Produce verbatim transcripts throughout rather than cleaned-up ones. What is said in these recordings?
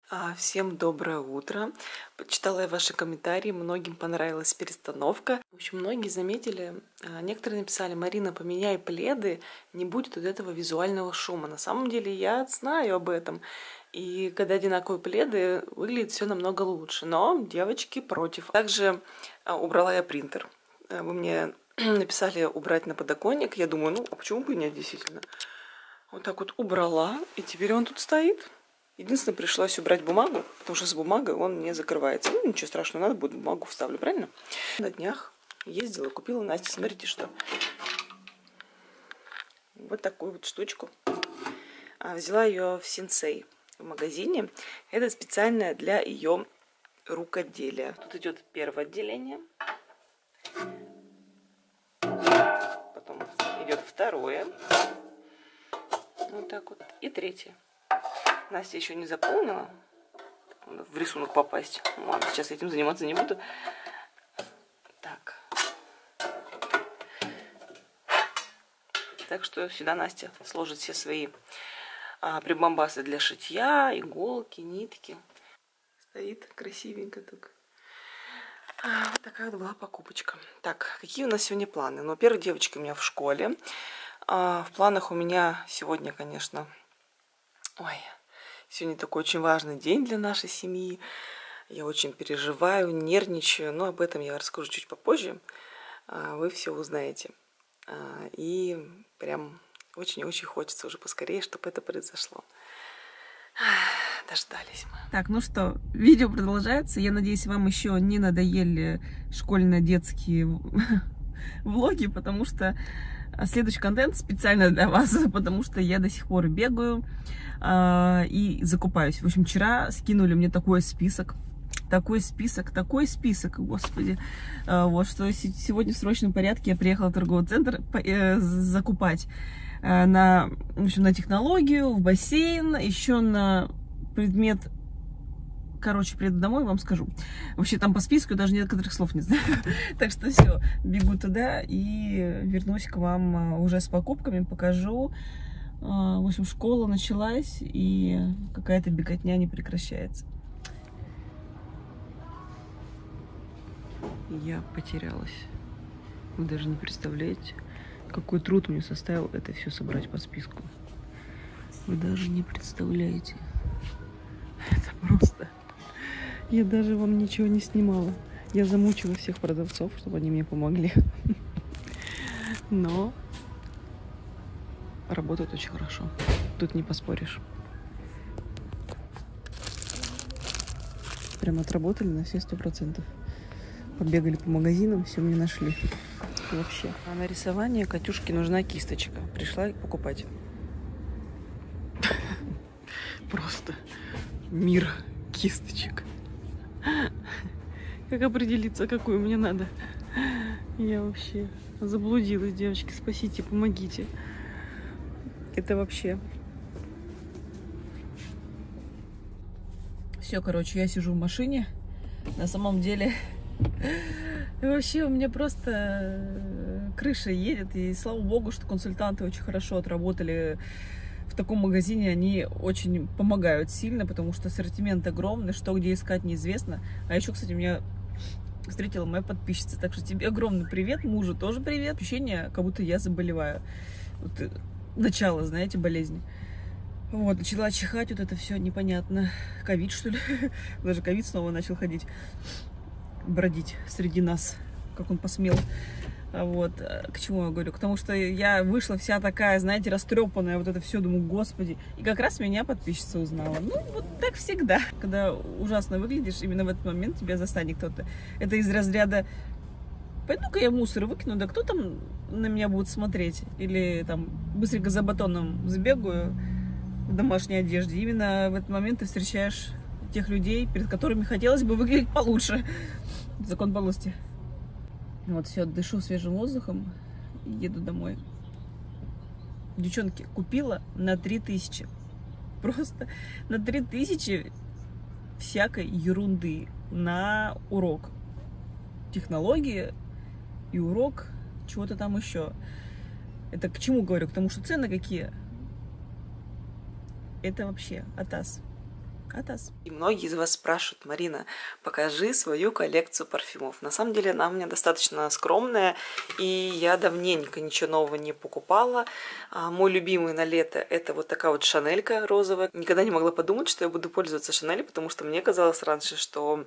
А, Всем доброе утро. Почитала я ваши комментарии, многим понравилась перестановка. В общем, многие заметили, а, некоторые написали: Марина, поменяй пледы, не будет вот этого визуального шума. На самом деле я знаю об этом. И когда одинаковые пледы, выглядит все намного лучше. Но девочки против. Также а, убрала я принтер. А, Вы мне написали убрать на подоконник. Я думаю, ну, а почему бы и нет, действительно. Вот так вот убрала, и теперь он тут стоит. Единственное, пришлось убрать бумагу, потому что с бумагой он не закрывается. Ну, ничего страшного, надо будет бумагу вставлю, правильно? На днях ездила, купила Насте, смотрите, что. Вот такую вот штучку. А, взяла ее в Синсей в магазине. Это специально для ее рукоделия. Тут идет первое отделение. Потом идет второе. Вот так вот. И третье. Настя еще не заполнила. В рисунок попасть. Ладно, сейчас этим заниматься не буду. Так. Так что сюда Настя сложит все свои а, прибамбасы для шитья, иголки, нитки. Стоит красивенько так. А, вот такая вот была покупочка. Так, какие у нас сегодня планы? Ну, во-первых, девочки у меня в школе. А, в планах у меня сегодня, конечно... Ой... Сегодня такой очень важный день для нашей семьи. Я очень переживаю, нервничаю, но об этом я расскажу чуть попозже. Вы все узнаете. И прям очень-очень хочется уже поскорее, чтобы это произошло. Дождались мы. Так, ну что, видео продолжается. Я надеюсь, вам еще не надоели школьно-детские влоги, потому что следующий контент специально для вас, потому что я до сих пор бегаю э, и закупаюсь. В общем, вчера скинули мне такой список, такой список, такой список, господи. Э, вот, что сегодня в срочном порядке я приехала в торговый центр э, закупать э, на, в общем, на технологию, в бассейн, еще на предмет... Короче, приеду домой, вам скажу. Вообще там по списку даже некоторых слов не знаю. Так что все, бегу туда и вернусь к вам уже с покупками, покажу. В общем, школа началась, и какая-то беготня не прекращается. Я потерялась. Вы даже не представляете, какой труд мне составил это все собрать по списку. Вы даже не представляете. Это просто... Я даже вам ничего не снимала. Я замучила всех продавцов, чтобы они мне помогли. Но работают очень хорошо. Тут не поспоришь. Прям отработали на все сто процентов. Побегали по магазинам, все мне нашли. Вообще. А на рисование Катюшке нужна кисточка. Пришла покупать. Просто мир кисточек. Как определиться, какую мне надо? Я вообще заблудилась, девочки. Спасите, помогите. Это вообще... Все, короче, я сижу в машине. На самом деле... Вообще у меня просто крыша едет. И слава богу, что консультанты очень хорошо отработали. В таком магазине они очень помогают сильно, потому что ассортимент огромный, что где искать неизвестно. А еще, кстати, меня встретила моя подписчица, так что тебе огромный привет, мужу тоже привет. Ощущение, как будто я заболеваю. Вот, начало, знаете, болезни. Вот, начала чихать, вот это все непонятно. Ковид, что ли? Даже ковид снова начал ходить, бродить среди нас, как он посмел. Вот, к чему я говорю? К тому, что я вышла вся такая, знаете, растрепанная, вот это все, думаю, господи. И как раз меня подписчица узнала. Ну, вот так всегда. Когда ужасно выглядишь, именно в этот момент тебя застанет кто-то. Это из разряда, пойду-ка я мусор выкину, да кто там на меня будет смотреть? Или там быстренько за батоном сбегаю в домашней одежде. Именно в этот момент ты встречаешь тех людей, перед которыми хотелось бы выглядеть получше. Закон полости. Вот, все, дышу свежим воздухом и еду домой. Девчонки, купила на три тысячи. Просто на три тысячи всякой ерунды на урок. Технологии и урок чего-то там еще. Это к чему говорю? К тому, что цены какие. Это вообще атас. Катас. И многие из вас спрашивают: Марина, покажи свою коллекцию парфюмов. На самом деле она у меня достаточно скромная, и я давненько ничего нового не покупала. А мой любимый на лето — это вот такая вот шанелька розовая. Никогда не могла подумать, что я буду пользоваться Шанель, потому что мне казалось раньше, что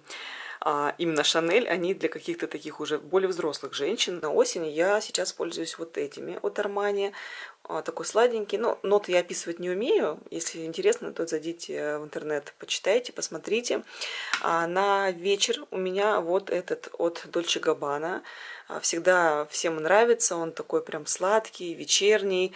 а, именно Шанель, они для каких-то таких уже более взрослых женщин. На осень я сейчас пользуюсь вот этими от Армани. Такой сладенький. Но ноты я описывать не умею. Если интересно, то зайдите в интернет, почитайте, посмотрите. А на вечер у меня вот этот от Dolce Gabbana. Всегда всем нравится. Он такой прям сладкий, вечерний,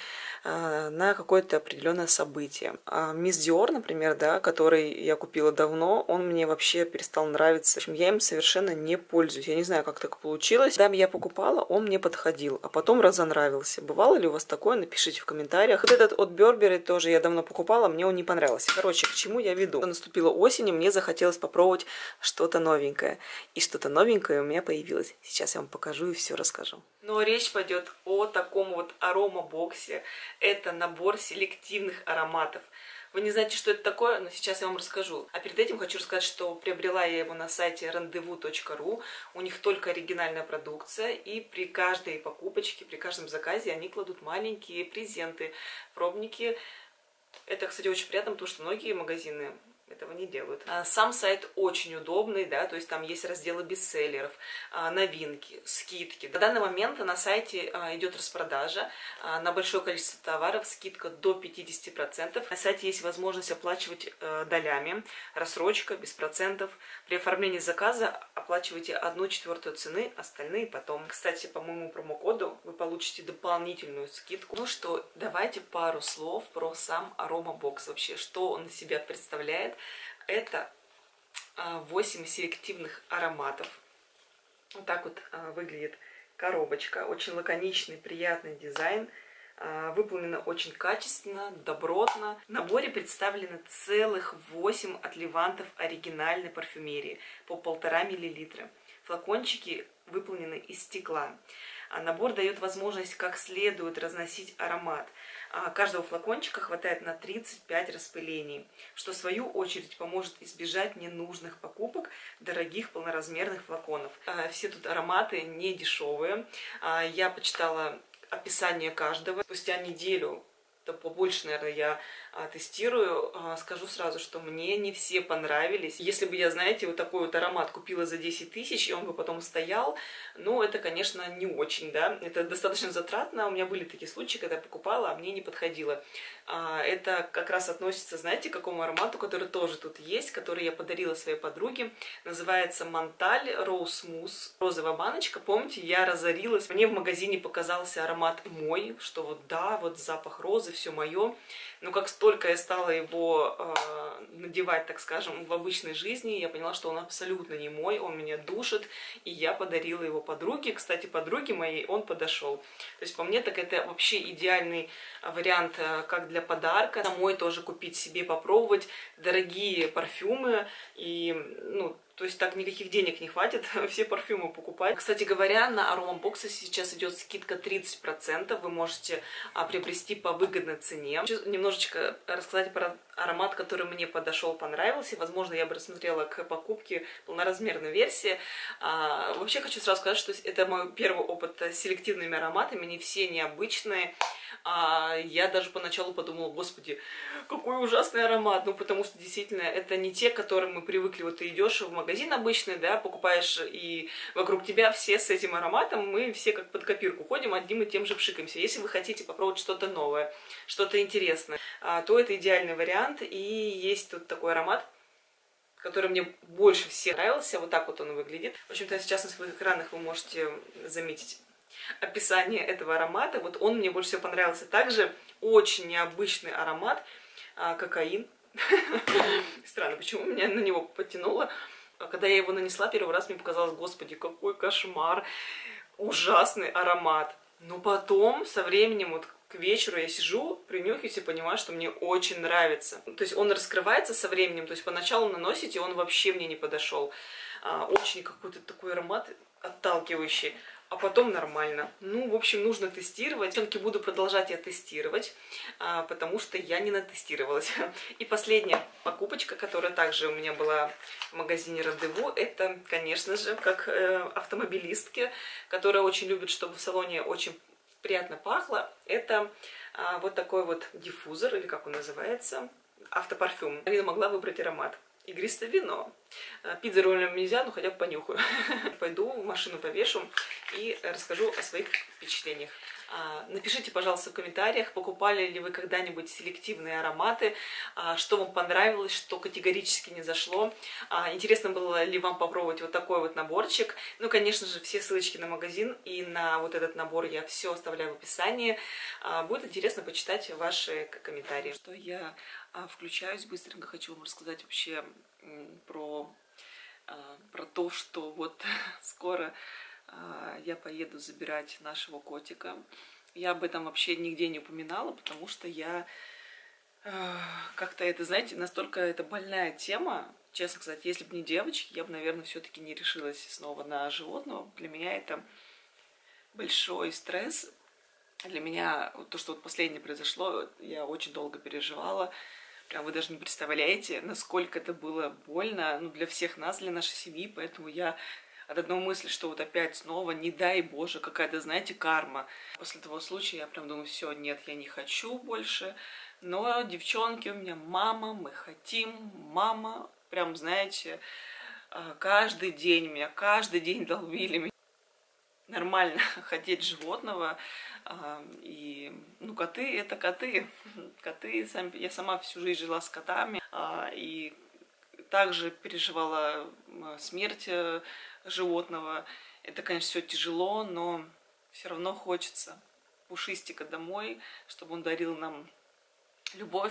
на какое-то определенное событие. А Мисс Диор, например, да, который я купила давно, он мне вообще перестал нравиться. В общем, я им совершенно не пользуюсь. Я не знаю, как так получилось. Когда я покупала, он мне подходил, а потом разонравился. Бывало ли у вас такое? Напишите в комментариях. Вот этот от Burberry тоже я давно покупала, мне он не понравился. Короче, к чему я веду? Наступила осень, и мне захотелось попробовать что-то новенькое. И что-то новенькое у меня появилось. Сейчас я вам покажу и все расскажу. Но речь пойдет о таком вот аромабоксе. Это набор селективных ароматов. Вы не знаете, что это такое, но сейчас я вам расскажу. А перед этим хочу рассказать, что приобрела я его на сайте рандеву точка ру. У них только оригинальная продукция, и при каждой покупочке, при каждом заказе они кладут маленькие презенты, пробники. Это, кстати, очень приятно, потому что многие магазины этого не делают. Сам сайт очень удобный, да, то есть там есть разделы бестселлеров, новинки, скидки. На данный момент на сайте идет распродажа на большое количество товаров, скидка до пятидесяти процентов. На сайте есть возможность оплачивать долями, рассрочка, без процентов. При оформлении заказа оплачивайте одну четвертую цены, остальные потом. Кстати, по моему промокоду вы получите дополнительную скидку. Ну что, давайте пару слов про сам аромабокс вообще, что он из себя представляет. Это восемь селективных ароматов. Вот так вот выглядит коробочка. Очень лаконичный, приятный дизайн. Выполнено очень качественно, добротно. В наборе представлены целых восемь отливантов оригинальной парфюмерии по полтора миллилитра. Флакончики выполнены из стекла. Набор дает возможность как следует разносить аромат. Каждого флакончика хватает на тридцать пять распылений, что в свою очередь поможет избежать ненужных покупок дорогих полноразмерных флаконов. Все тут ароматы не дешевые. Я почитала описание каждого. Спустя неделю, то побольше, наверное, я а, тестирую. А, скажу сразу, что мне не все понравились. Если бы я, знаете, вот такой вот аромат купила за десять тысяч, и он бы потом стоял, ну, это, конечно, не очень, да. Это достаточно затратно. У меня были такие случаи, когда я покупала, а мне не подходило. А, это как раз относится, знаете, к какому аромату, который тоже тут есть, который я подарила своей подруге. Называется Монталь Rose Mousse. Розовая баночка. Помните, я разорилась. Мне в магазине показался аромат мой, что вот да, вот запах розы, все мое. Но как столько я стала его э, надевать, так скажем, в обычной жизни, я поняла, что он абсолютно не мой, он меня душит, и я подарила его подруге. Кстати, подруге моей он подошел. То есть по мне так это вообще идеальный вариант э, как для подарка. Самой тоже купить себе, попробовать дорогие парфюмы, и, ну, то есть так никаких денег не хватит все парфюмы покупать. Кстати говоря, на аромабоксе сейчас идет скидка тридцать процентов. Вы можете а, приобрести по выгодной цене. Хочу немножечко рассказать про аромат, который мне подошел, понравился. Возможно, я бы рассмотрела к покупке полноразмерной версии. А, вообще хочу сразу сказать, что это мой первый опыт с селективными ароматами. Они все необычные. А, я даже поначалу подумала: господи, какой ужасный аромат. Ну, потому что действительно это не те, к которым мы привыкли. Вот ты идешь в магазин обычный, да, покупаешь, и вокруг тебя все с этим ароматом, мы все как под копирку ходим, одним и тем же пшикаемся. Если вы хотите попробовать что-то новое, что-то интересное, то это идеальный вариант. И есть тут такой аромат, который мне больше всех нравился. Вот так вот он выглядит. В общем-то, сейчас на своих экранах вы можете заметить описание этого аромата. Вот он мне больше всего понравился. Также очень необычный аромат, кокаин. Странно, почему меня на него потянуло. Когда я его нанесла первый раз, мне показалось: господи, какой кошмар, ужасный аромат. Но потом, со временем, вот к вечеру я сижу, принюхиваюсь и понимаю, что мне очень нравится. То есть он раскрывается со временем, то есть поначалу наносите, он вообще мне не подошел. Очень какой-то такой аромат отталкивающий. а потом нормально. Ну, в общем, нужно тестировать. Все-таки буду продолжать я тестировать, потому что я не натестировалась. И последняя покупочка, которая также у меня была в магазине Рандеву, это, конечно же, как автомобилистки, которая очень любит, чтобы в салоне очень приятно пахло. Это вот такой вот диффузор, или как он называется, автопарфюм. Марина могла выбрать аромат. Игристое вино. Пить за рулем нельзя, но хотя бы понюхаю. Пойду в машину повешу и расскажу о своих впечатлениях. Напишите, пожалуйста, в комментариях, покупали ли вы когда-нибудь селективные ароматы, что вам понравилось, что категорически не зашло. Интересно было ли вам попробовать вот такой вот наборчик. Ну, конечно же, все ссылочки на магазин и на вот этот набор я все оставляю в описании. Будет интересно почитать ваши комментарии. Что я включаюсь, быстренько хочу вам рассказать вообще про, про то, что вот скоро я поеду забирать нашего котика. Я об этом вообще нигде не упоминала, потому что я как-то это, знаете, настолько это больная тема. Честно сказать, если бы не девочки, я бы, наверное, все-таки не решилась снова на животного. Для меня это большой стресс. Для меня то, что вот последнее произошло, я очень долго переживала. Прям вы даже не представляете, насколько это было больно, ну, для всех нас, для нашей семьи. Поэтому я от одной мысли, что вот опять снова, не дай Боже, какая-то, знаете, карма. После того случая я прям думаю, все, нет, я не хочу больше. Но девчонки, у меня мама, мы хотим, мама, прям, знаете, каждый день меня, каждый день долбили меня. Нормально хотеть животного. И, ну, коты — это коты. Коты, сами, я сама всю жизнь жила с котами. И также переживала смерть животного. Это, конечно, все тяжело, но все равно хочется пушистика домой, чтобы он дарил нам любовь,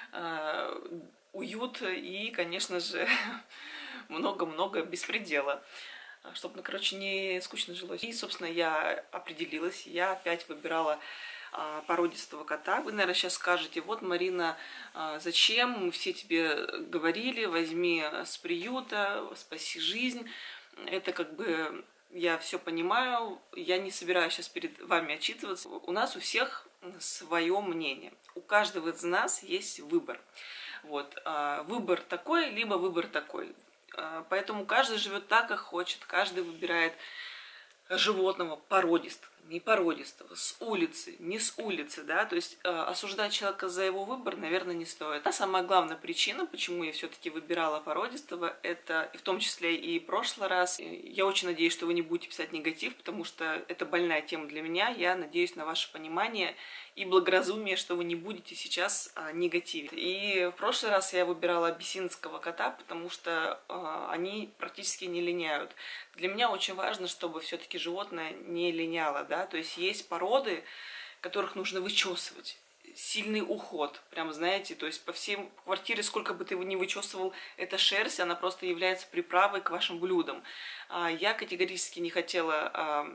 уют и, конечно же, много-много беспредела. Чтобы, ну, короче, не скучно жилось. И, собственно, я определилась. Я опять выбирала а, породистого кота. Вы, наверное, сейчас скажете: вот, Марина, а, зачем? Мы все тебе говорили, возьми с приюта, спаси жизнь. Это как бы, я все понимаю. Я не собираюсь сейчас перед вами отчитываться. У нас у всех свое мнение. У каждого из нас есть выбор. Вот. А, выбор такой, либо выбор такой. Поэтому каждый живет так, как хочет, каждый выбирает животного породистого, не породистого, с улицы, не с улицы, да, то есть осуждать человека за его выбор, наверное, не стоит. А самая главная причина, почему я все-таки выбирала породистого, это и в том числе и в прошлый раз. Я очень надеюсь, что вы не будете писать негатив, потому что это больная тема для меня. Я надеюсь на ваше понимание и благоразумие, что вы не будете сейчас а, негативить. И в прошлый раз я выбирала абиссинского кота, потому что а, они практически не линяют. Для меня очень важно, чтобы все-таки животное не линяло, да, то есть есть породы, которых нужно вычесывать. Сильный уход, прям, знаете, то есть по всей квартире, сколько бы ты его ни вычесывал, эта шерсть, она просто является приправой к вашим блюдам. А, я категорически не хотела... А,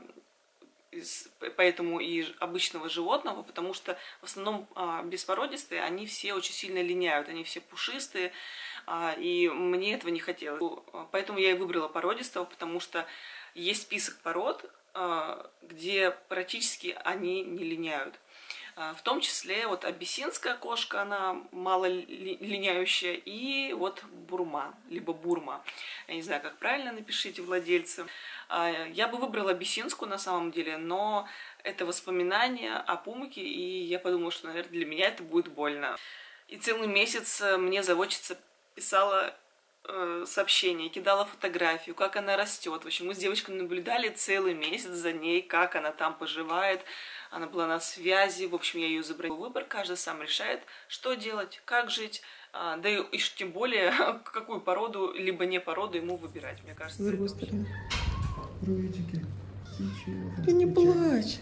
поэтому и обычного животного, потому что в основном а, беспородистые, они все очень сильно линяют, они все пушистые, а, и мне этого не хотелось. Поэтому я и выбрала породистого, потому что есть список пород, а, где практически они не линяют. А, в том числе вот абиссинская кошка, она мало ли, линяющая, и вот бурма, либо бурма. Я не знаю, как правильно, напишите владельцы. Я бы выбрала абиссинскую на самом деле, но это воспоминания о пумке, и я подумала, что, наверное, для меня это будет больно. И целый месяц мне заводчица писала э, сообщения, кидала фотографию, как она растет. В общем, мы с девочкой наблюдали целый месяц за ней, как она там поживает. Она была на связи, в общем, я ее забрала. Выбор каждый сам решает, что делать, как жить. Да и, и тем более, какую породу, либо не породу ему выбирать, мне кажется. С другой стороны. Приветики. Ты не плачь.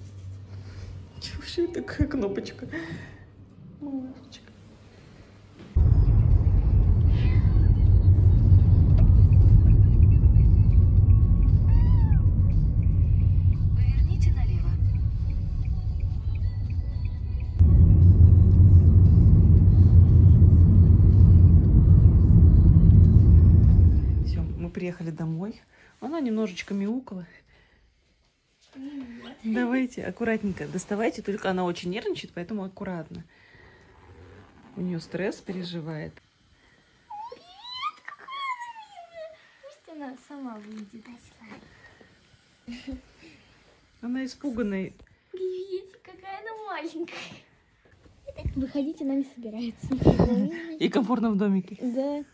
Вообще такая кнопочка. Малышечка. Поверните налево. Все, мы приехали домой. Она немножечко мяукала. Давайте, аккуратненько. Доставайте, только она очень нервничает, поэтому аккуратно. У нее стресс, переживает. Пусть она сама выйдет. Она испуганная. Привет, какая она маленькая. Выходить она не собирается. И комфортно в домике. Да.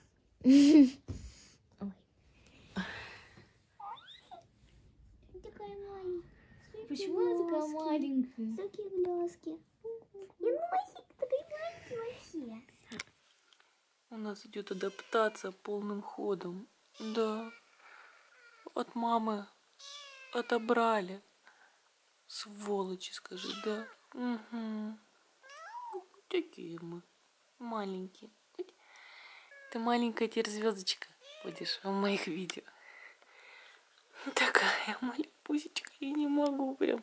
Такая маленькая. Почему она такая маленькая? Такие глазки. И носик такой маленький. У нас идет адаптация полным ходом. Да. От мамы отобрали. Сволочи, скажи, да. Угу. Такие мы. Маленькие. Ты маленькая теперь звездочка будешь в моих видео. Такая малюсечка, я не могу прям.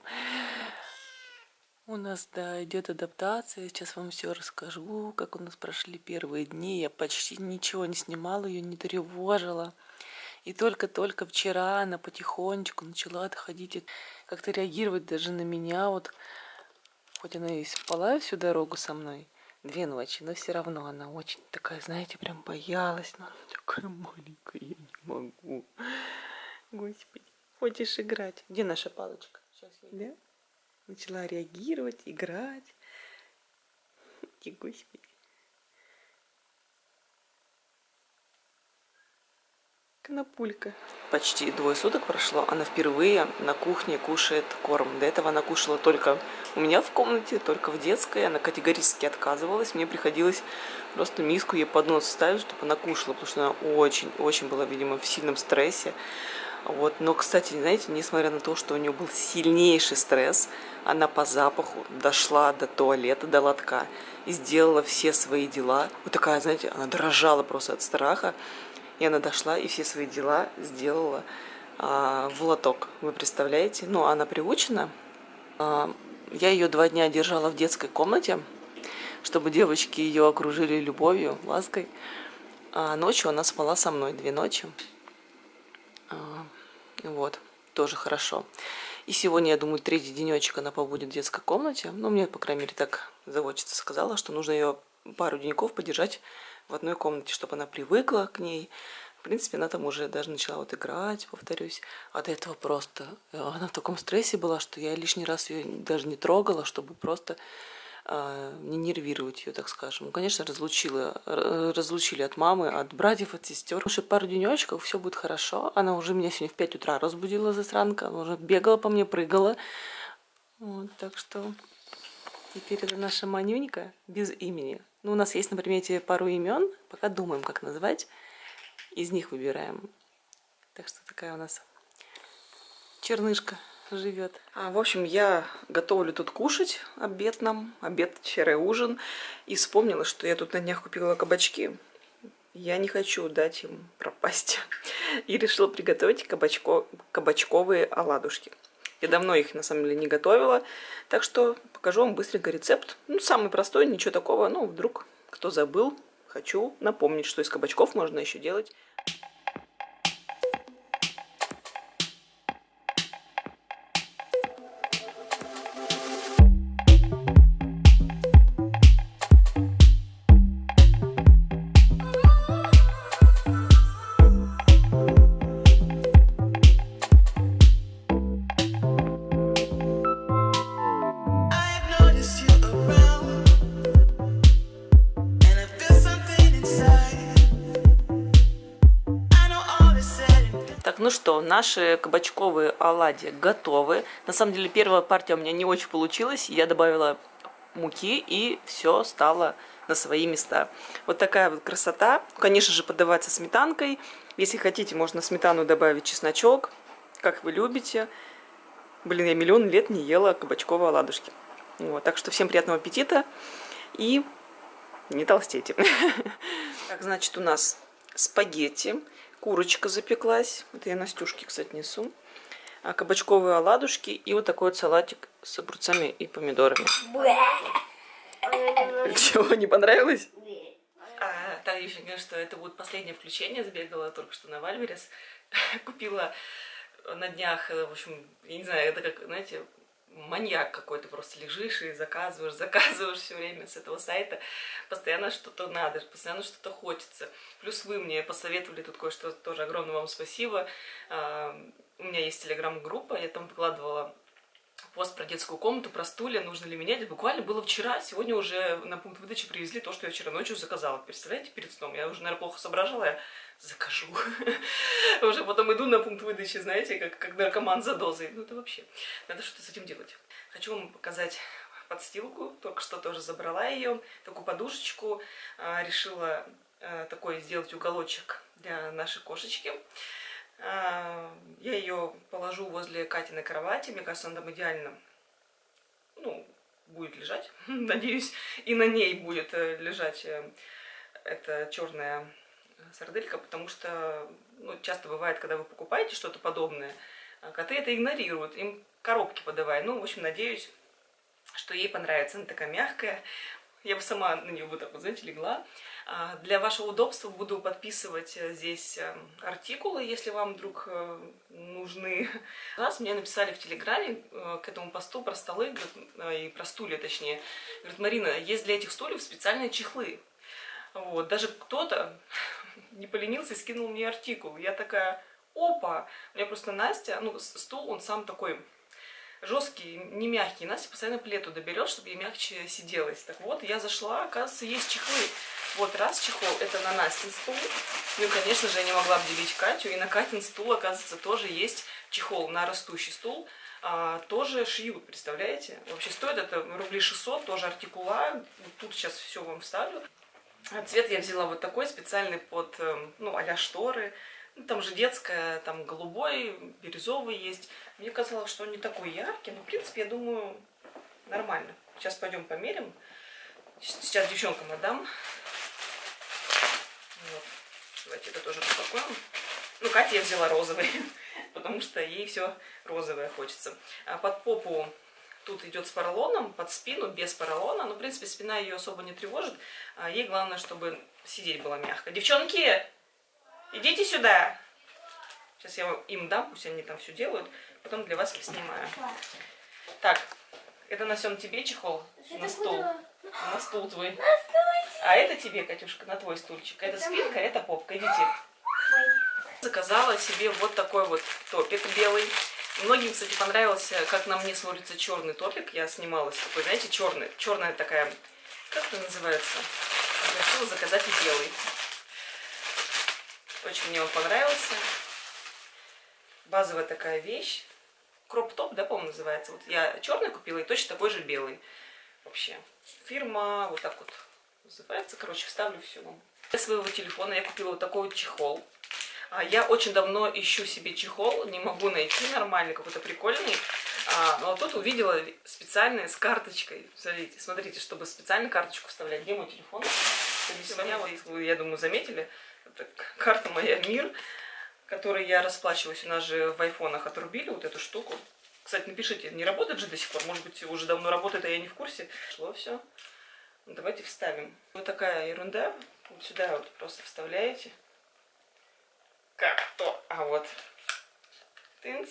У нас, да, идет адаптация. Сейчас вам все расскажу, как у нас прошли первые дни. Я почти ничего не снимала, ее не тревожила. И только-только вчера она потихонечку начала отходить, как-то реагировать даже на меня. Вот, хоть она и спала всю дорогу со мной, две ночи, но все равно она очень такая, знаете, прям боялась. Но она такая маленькая, я не могу. Господи, хочешь играть? Где наша палочка? Сейчас я, да? Начала реагировать, играть. И, господи. Конопулька. Почти двое суток прошло. Она впервые на кухне кушает корм. До этого она кушала только у меня в комнате, только в детской. Она категорически отказывалась. Мне приходилось просто миску ей под нос ставить, чтобы она кушала, потому что она очень-очень была, видимо, в сильном стрессе. Вот. Но, кстати, знаете, несмотря на то, что у нее был сильнейший стресс, она по запаху дошла до туалета, до лотка и сделала все свои дела. Вот такая, знаете, она дрожала просто от страха. И она дошла и все свои дела сделала а, в лоток. Вы представляете? Ну, она приучена. А, я ее два дня держала в детской комнате, чтобы девочки ее окружили любовью, лаской. А ночью она спала со мной две ночи. А, вот, тоже хорошо. И сегодня, я думаю, третий денечек она побудет в детской комнате. Ну, мне, по крайней мере, так заводчица сказала, что нужно ее пару деньков подержать в одной комнате, чтобы она привыкла к ней. В принципе, она там уже даже начала вот играть, повторюсь. А до этого просто... Она в таком стрессе была, что я лишний раз ее даже не трогала, чтобы просто э, не нервировать ее, так скажем. Ну, конечно, разлучила, разлучили от мамы, от братьев, от сестер. Уже пару денечков, все будет хорошо. Она уже меня сегодня в пять утра разбудила, засранка. Она уже бегала по мне, прыгала. Вот, так что теперь это наша Манюнька без имени. Ну, у нас есть на примете пару имен, пока думаем, как назвать. Из них выбираем. Так что такая у нас чернышка живет. А, в общем, я готовлю тут кушать обед нам, обед-ужин. И вспомнила, что я тут на днях купила кабачки. Я не хочу дать им пропасть. И решила приготовить кабачко, кабачковые оладушки. Я давно их, на самом деле, не готовила. Так что покажу вам быстренько рецепт. Ну, самый простой, ничего такого. Ну, вдруг кто забыл, хочу напомнить, что из кабачков можно еще делать. Ну что, наши кабачковые оладьи готовы. На самом деле первая партия у меня не очень получилась. Я добавила муки, и все стало на свои места. Вот такая вот красота. Конечно же, подавать со сметанкой. Если хотите, можно сметану добавить, чесночок, как вы любите. Блин, я миллион лет не ела кабачковые оладушки. Вот, так что всем приятного аппетита и не толстейте. Так, значит, у нас спагетти. Курочка запеклась. Это я Настюшке, кстати, несу. А кабачковые оладушки и вот такой вот салатик с огурцами и помидорами. Чего, не понравилось? А, так, девчонки, что это будет последнее включение. Сбегала только что на Вальберес. Купила на днях, в общем, я не знаю, это как, знаете, маньяк какой-то, просто лежишь и заказываешь, заказываешь все время с этого сайта. Постоянно что-то надо, постоянно что-то хочется. Плюс вы мне посоветовали тут кое-что, тоже огромное вам спасибо. У меня есть телеграм-группа, я там выкладывала пост про детскую комнату, про стулья, нужно ли менять. Буквально было вчера, сегодня уже на пункт выдачи привезли то, что я вчера ночью заказала. Представляете, перед сном. Я уже, наверное, плохо соображала, я закажу. Уже потом иду на пункт выдачи, знаете, как, как наркоман за дозой. Ну, это вообще, надо что-то с этим делать. Хочу вам показать подстилку, только что тоже забрала ее, такую подушечку. Решила такой сделать уголочек для нашей кошечки. Я ее положу возле Катиной кровати. Мне кажется, она там идеально, ну, будет лежать, надеюсь. И на ней будет лежать эта черная сарделька, потому что, ну, часто бывает, когда вы покупаете что-то подобное, коты это игнорируют, им коробки подавай. Ну, в общем, надеюсь, что ей понравится. Она такая мягкая. Я бы сама на нее вот так вот, знаете, легла. Для вашего удобства буду подписывать здесь артикулы, если вам вдруг нужны. Раз мне написали в Телеграме к этому посту про столы и про стулья, точнее. Говорит: Марина, есть для этих стульев специальные чехлы. Вот. Даже кто-то не поленился и скинул мне артикул. Я такая: опа! У меня просто Настя, ну, стул, он сам такой жесткий, не мягкий. Настя постоянно плед туда берет, чтобы ей мягче сиделось. Так вот, я зашла, оказывается, есть чехлы. Вот раз чехол, это на Настин стул. Ну и, конечно же, я не могла обделить Катю. И на Катин стул, оказывается, тоже есть чехол. На растущий стул а, тоже шьют, представляете? Вообще стоит это рублей шестьсот, тоже артикула. Тут сейчас все вам вставлю. Цвет я взяла вот такой, специальный под, ну, а-ля шторы. Ну, там же детская, там голубой, бирюзовый есть. Мне казалось, что он не такой яркий, но, в принципе, я думаю, нормально. Сейчас пойдем померим. Сейчас девчонкам отдам. Вот. Давайте это тоже распакуем. Ну, Кате я взяла розовый, потому что ей все розовое хочется. А под попу тут идет с поролоном, под спину без поролона. Ну, в принципе, спина ее особо не тревожит. А ей главное, чтобы сидеть было мягко. Девчонки, идите сюда. Сейчас я им дам, пусть они там все делают. Потом для вас снимаю. Так, это носем тебе чехол на стул. На стул твой. А это тебе, Катюшка, на твой стульчик. Это спинка, это попка. Идите. Заказала себе вот такой вот топик белый. Многим, кстати, понравился, как на мне смотрится черный топик. Я снималась такой, знаете, черный. Черная такая, как это называется? Я решила заказать и белый. Очень мне он понравился. Базовая такая вещь. Кроп-топ, да, по-моему, называется. Вот я черный купила и точно такой же белый. Вообще. Фирма вот так вот называется. Короче, вставлю все вам. Для своего телефона я купила вот такой вот чехол. Я очень давно ищу себе чехол, не могу найти нормальный, какой-то прикольный. А, но тут увидела специальный с карточкой. Смотрите, смотрите, чтобы специальную карточку вставлять. Где мой телефон? Сегодня, вот, вы, я думаю, заметили. Это карта моя МИР, которой я расплачиваюсь. У нас же в айфонах отрубили вот эту штуку. Кстати, напишите, не работает же до сих пор? Может быть, уже давно работает, а я не в курсе. Шло все. Ну, давайте вставим. Вот такая ерунда. Вот сюда вот просто вставляете. Как то? А вот. Тынц.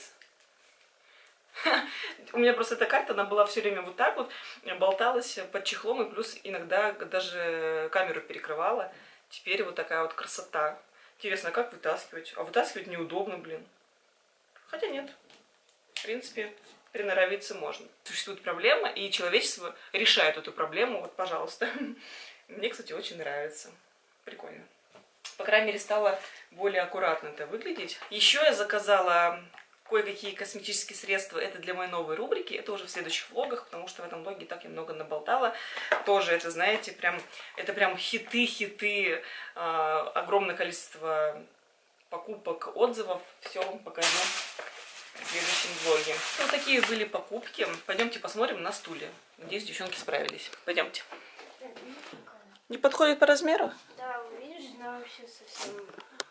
У меня просто эта карта, она была все время вот так вот, болталась под чехлом, и плюс иногда даже камеру перекрывала. Теперь вот такая вот красота. Интересно, как вытаскивать? А вытаскивать неудобно, блин. Хотя нет. В принципе, приноровиться можно. Существует проблема, и человечество решает эту проблему. Вот, пожалуйста. Мне, кстати, очень нравится. Прикольно. По крайней мере, стало более аккуратно это выглядеть. Еще я заказала кое-какие косметические средства. Это для моей новой рубрики. Это уже в следующих влогах, потому что в этом влоге так я много наболтала. Тоже это, знаете, прям, это прям хиты-хиты. Э, огромное количество покупок, отзывов. Все вам покажу в следующем влоге. Вот такие были покупки. Пойдемте посмотрим на стуле. Надеюсь, девчонки справились. Пойдемте. Не подходит по размеру? Да, видишь, она вообще совсем...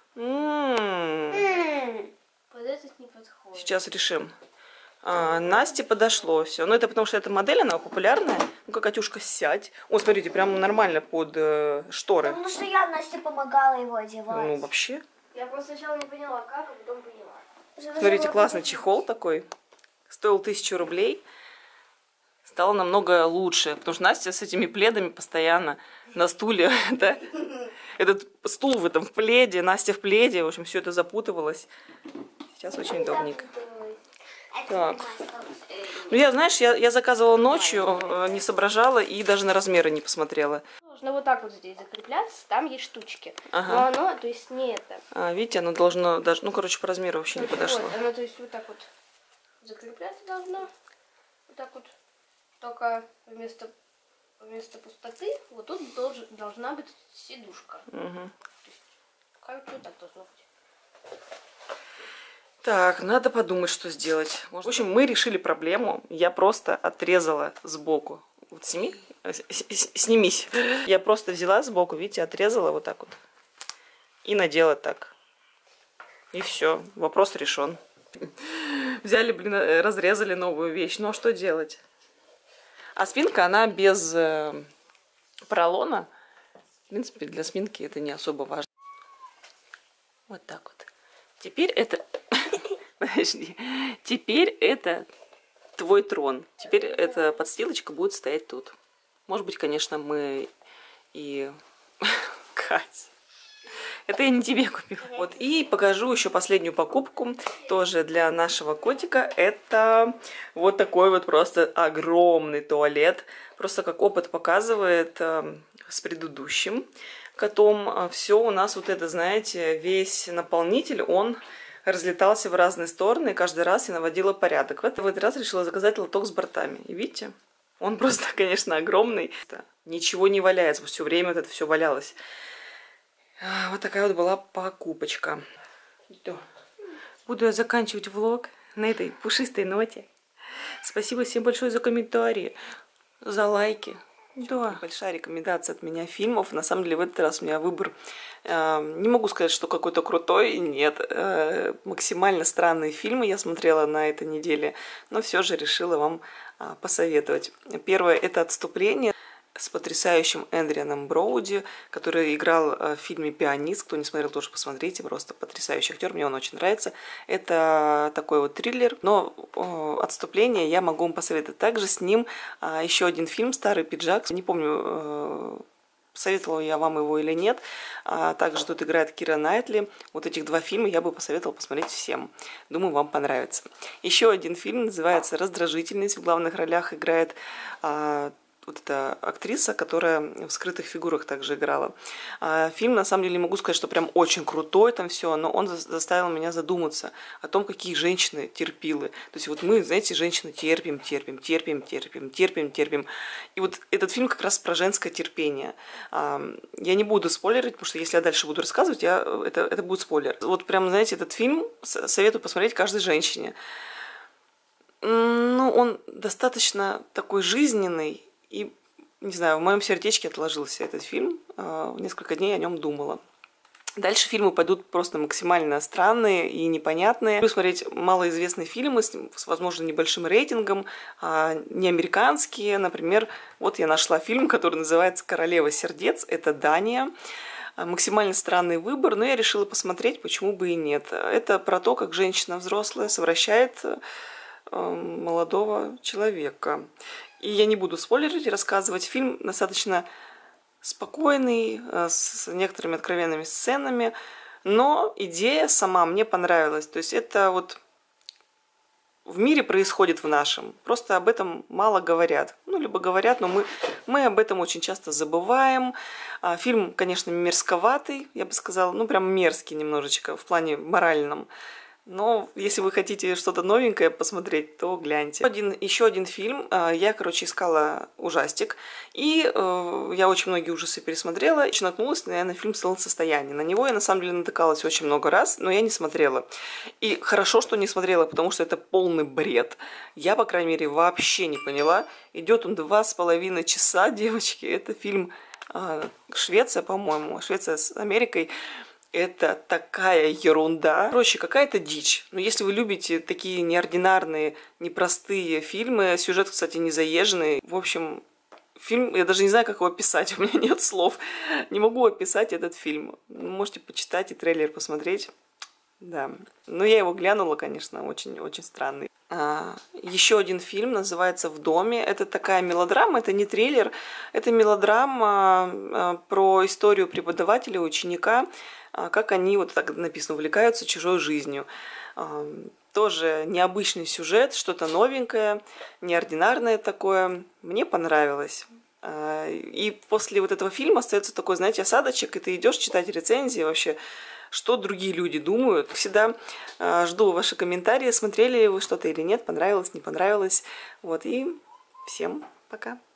М-м-м. Под этот не подходит. Сейчас решим. А, Насте подошло все. Ну, это потому что эта модель, она популярная. Ну-ка, Катюшка, сядь. О, смотрите, прям нормально под э, шторы. Потому что я Насте помогала его одевать. Ну, вообще. Я просто сначала не поняла, как, а потом поняла. Смотрите, классный чехол такой. Стоил тысячу рублей. Стало намного лучше, потому что Настя с этими пледами постоянно на стуле, да? Этот стул в этом в пледе, Настя в пледе, в общем, все это запутывалось. Сейчас очень удобненько. Так. Ну, я, знаешь, я, я заказывала ночью, не соображала и даже на размеры не посмотрела. Должно вот так вот здесь закрепляться, там есть штучки. Ага. Но оно, то есть не это. А, видите, оно должно даже, ну, короче, по размеру вообще не подошло. Вот, оно, то есть вот так вот закрепляться должно. Вот так вот. Только вместо, вместо пустоты вот тут долж, должна быть сидушка. Угу. То есть, короче, вот так должно быть. Так, надо подумать, что сделать. В общем, мы решили проблему. Я просто отрезала сбоку. Вот сними, снимись. Я просто взяла сбоку, видите, отрезала вот так вот. И надела так. И все, вопрос решен. Взяли, блин, разрезали новую вещь. Ну а что делать? А спинка, она без э, поролона. В принципе, для спинки это не особо важно. Вот так вот. Теперь это... Подожди. Теперь это твой трон. Теперь эта подстилочка будет стоять тут. Может быть, конечно, мы и... Кать. Это я не тебе купила. Вот. И покажу еще последнюю покупку. Тоже для нашего котика. Это вот такой вот просто огромный туалет. Просто как опыт показывает э, с предыдущим котом. Все у нас вот это, знаете, весь наполнитель, он разлетался в разные стороны. И каждый раз я наводила порядок. В этот раз решила заказать лоток с бортами. И видите? Он просто, конечно, огромный. Ничего не валяется. Все время вот это все валялось. Вот такая вот была покупочка. Буду я заканчивать влог на этой пушистой ноте. Спасибо всем большое за комментарии, за лайки. Да. Большая рекомендация от меня фильмов. На самом деле в этот раз у меня выбор, э, не могу сказать, что какой-то крутой, нет. Э, максимально странные фильмы я смотрела на этой неделе, но все же решила вам э, посоветовать. Первое — это «Отступление» с потрясающим Эдрианом Броуди, который играл в фильме «Пианист». Кто не смотрел, тоже посмотрите. Просто потрясающий актер, мне он очень нравится. Это такой вот триллер. Но «Отступление» я могу вам посоветовать. Также с ним еще один фильм «Старый пиджак». Не помню, советовала я вам его или нет. Также тут играет Кира Найтли. Вот этих два фильма я бы посоветовала посмотреть всем. Думаю, вам понравится. Еще один фильм называется «Раздражительность». В главных ролях играет вот эта актриса, которая в «Скрытых фигурах» также играла. А, фильм, на самом деле, не могу сказать, что прям очень крутой там все, но он заставил меня задуматься о том, какие женщины терпилы. То есть вот мы, знаете, женщины терпим, терпим, терпим, терпим, терпим, терпим. И вот этот фильм как раз про женское терпение. А, я не буду спойлерить, потому что если я дальше буду рассказывать, я, это, это будет спойлер. Вот прям, знаете, этот фильм советую посмотреть каждой женщине. Ну, он достаточно такой жизненный. И, не знаю, в моем сердечке отложился этот фильм. Несколько дней о нем думала. Дальше фильмы пойдут просто максимально странные и непонятные. Буду смотреть малоизвестные фильмы с, с возможно, небольшим рейтингом, не американские. Например, вот я нашла фильм, который называется «Королева сердец». Это Дания. Максимально странный выбор, но я решила посмотреть, почему бы и нет. Это про то, как женщина взрослая совращает молодого человека. И я не буду спойлерить и рассказывать. Фильм достаточно спокойный, с некоторыми откровенными сценами, но идея сама мне понравилась. То есть это вот в мире происходит в нашем. Просто об этом мало говорят. Ну, либо говорят, но мы, мы об этом очень часто забываем. Фильм, конечно, мерзковатый, я бы сказала, ну, прям мерзкий немножечко в плане моральном. Но если вы хотите что-то новенькое посмотреть, то гляньте. Один, еще один фильм. Я, короче, искала ужастик. И э, я очень многие ужасы пересмотрела. И наткнулась на, на фильм «Солнцестояние». На него я, на самом деле, натыкалась очень много раз, но я не смотрела. И хорошо, что не смотрела, потому что это полный бред. Я, по крайней мере, вообще не поняла. Идет он два с половиной часа, девочки. Это фильм э, Швеция, по-моему. Швеция с Америкой. Это такая ерунда. Короче, какая-то дичь. Но если вы любите такие неординарные, непростые фильмы, сюжет, кстати, не заезженный. В общем, фильм, я даже не знаю, как его описать, у меня нет слов. Не могу описать этот фильм. Можете почитать и трейлер посмотреть. Да. Ну, я его глянула, конечно, очень-очень странный. А, еще один фильм называется «В доме». Это такая мелодрама, это не триллер. Это мелодрама а, про историю преподавателя, ученика, а, как они, вот так написано, увлекаются чужой жизнью. А, тоже необычный сюжет, что-то новенькое, неординарное такое. Мне понравилось. А, и после вот этого фильма остается такой, знаете, осадочек, и ты идешь читать рецензии вообще, что другие люди думают. Всегда э, жду ваши комментарии, смотрели вы что-то или нет, понравилось, не понравилось. Вот, и всем пока.